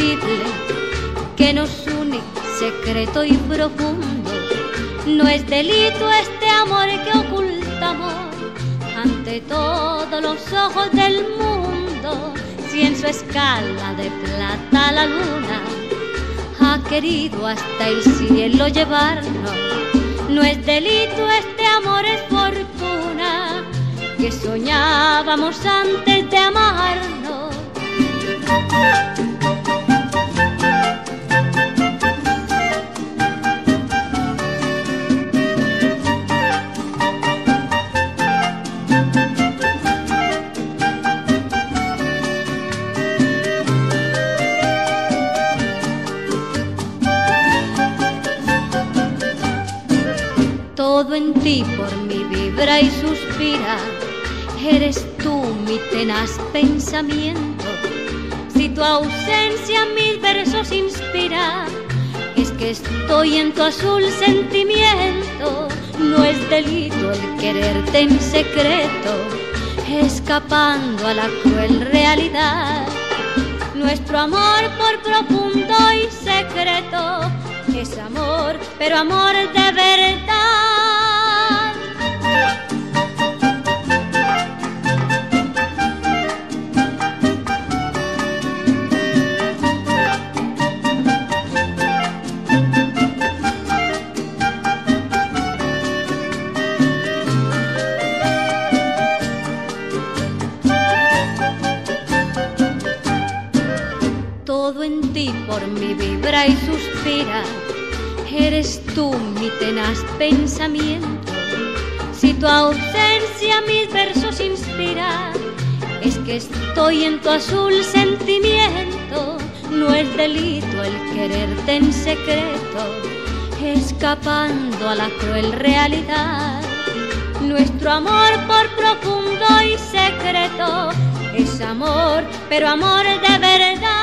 invisible que nos une, secreto y profundo. No es delito este amor que ocultamos ante todos los ojos del mundo. Si en su escala de plata la luna ha querido hasta el cielo llevarnos, no es delito este amor, es fortuna que soñábamos antes de amarnos. Todo en ti por mí vibra y suspira, eres tú mi tenaz pensamiento. Si tu ausencia mis versos inspira, es que estoy en tu azul sentimiento. No es delito el quererte en secreto, escapando a la cruel realidad. Nuestro amor por profundo y secreto es amor, pero amor de verdad. Todo en ti por mí vibra y suspira, eres tú mi tenaz pensamiento. Si tu ausencia mis versos inspira, es que estoy en tu azul sentimiento. No es delito el quererte en secreto, escapando a la cruel realidad. Nuestro amor por profundo y secreto es amor, pero amor de verdad.